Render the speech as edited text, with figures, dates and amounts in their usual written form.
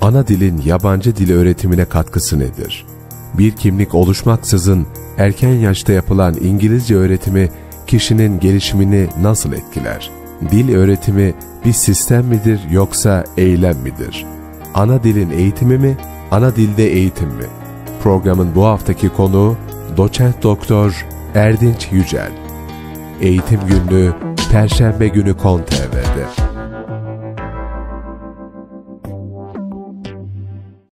ana dilin yabancı dil öğretimine katkısı nedir? Bir kimlik oluşmaksızın erken yaşta yapılan İngilizce öğretimi kişinin gelişimini nasıl etkiler? Dil öğretimi bir sistem midir yoksa eylem midir? Ana dilin eğitimi mi, ana dilde eğitim mi? Programın bu haftaki konuğu Doçent Doktor Erdinç Yücel. Eğitim Günlüğü Perşembe günü KON TV'de.